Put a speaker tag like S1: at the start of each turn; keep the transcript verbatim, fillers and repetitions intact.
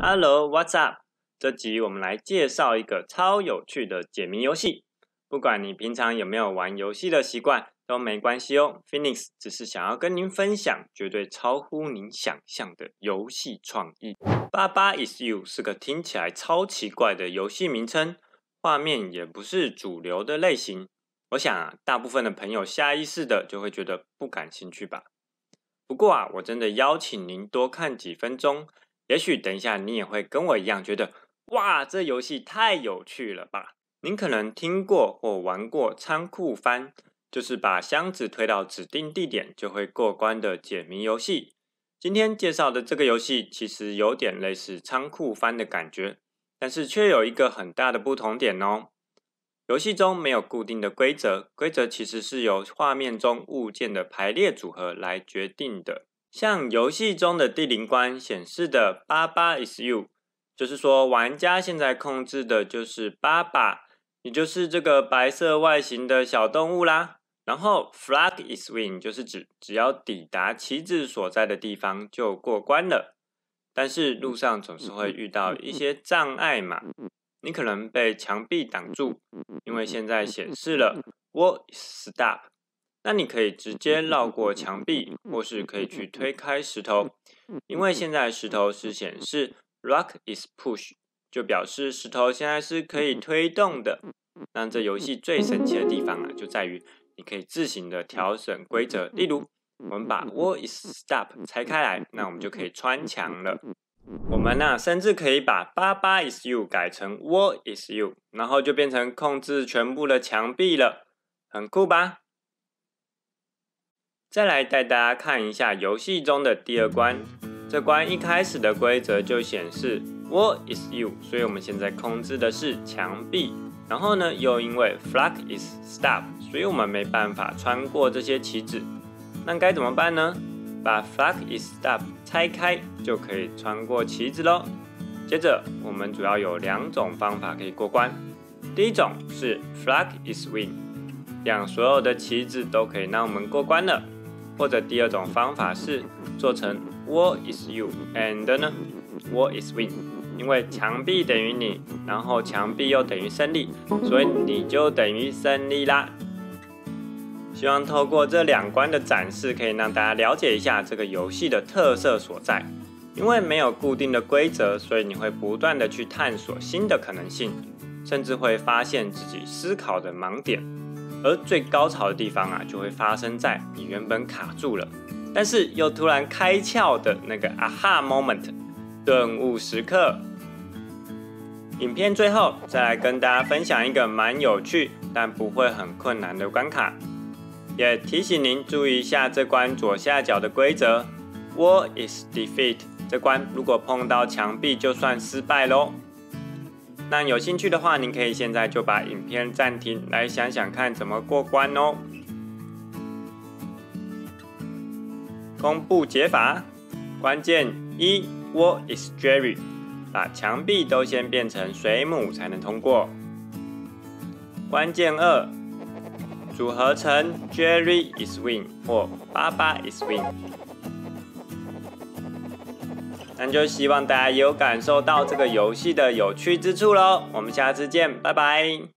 S1: Hello, what's up？ 这集我们来介绍一个超有趣的解谜游戏。不管你平常有没有玩游戏的习惯，都没关系哦。Phoenix 只是想要跟您分享绝对超乎您想象的游戏创意。八八 is you 是个听起来超奇怪的游戏名称，画面也不是主流的类型。我想啊，大部分的朋友下意识的就会觉得不感兴趣吧。不过啊，我真的邀请您多看几分钟。也许等一下你也会跟我一样觉得，哇，这游戏太有趣了吧！您可能听过或玩过仓库翻，就是把箱子推到指定地点就会过关的解谜游戏。今天介绍的这个游戏其实有点类似仓库翻的感觉，但是却有一个很大的不同点哦。游戏中没有固定的规则，规则其实是由画面中物件的排列组合来决定的。像游戏中的第零关显示的八八 is you， 就是说玩家现在控制的就是八八，也就是这个白色外形的小动物啦。然后 flag is win 就是指只要抵达旗子所在的地方就过关了。但是路上总是会遇到一些障碍嘛，你可能被墙壁挡住，因为现在显示了 wall is stop。那你可以直接绕过墙壁，或是可以去推开石头，因为现在石头是显示 rock is push， 就表示石头现在是可以推动的。那这游戏最神奇的地方啊，就在于你可以自行的调整规则，例如我们把 wall is stop 拆开来，那我们就可以穿墙了。我们啊，甚至可以把八八 is you 改成 wall is you， 然后就变成控制全部的墙壁了，很酷吧？再来带大家看一下游戏中的第二关，这关一开始的规则就显示 wall is you， 所以我们现在控制的是墙壁。然后呢，又因为 flag is stop， 所以我们没办法穿过这些旗子。那该怎么办呢？把 flag is stop 拆开就可以穿过旗子咯。接着我们主要有两种方法可以过关。第一种是 flag is win， 让所有的旗子都可以让我们过关了。或者第二种方法是做成 wall is you and 呢 wall is win， 因为墙壁等于你，然后墙壁又等于胜利，所以你就等于胜利啦。希望透过这两关的展示，可以让大家了解一下这个游戏的特色所在。因为没有固定的规则，所以你会不断的去探索新的可能性，甚至会发现自己思考的盲点。而最高潮的地方啊，就会发生在你原本卡住了，但是又突然开窍的那个 aha moment， 顿悟时刻。影片最后再来跟大家分享一个蛮有趣但不会很困难的关卡，也提醒您注意一下这关左下角的规则 ，wall is defeat， 这关如果碰到墙壁就算失败咯。那有兴趣的话，您可以现在就把影片暂停，来想想看怎么过关哦。公布解法，关键一 ，wall is Jerry， 把墙壁都先变成水母才能通过。关键二，组合成 Jerry is win 或八八 is win。那就希望大家也有感受到这个游戏的有趣之处咯。我们下次见，拜拜。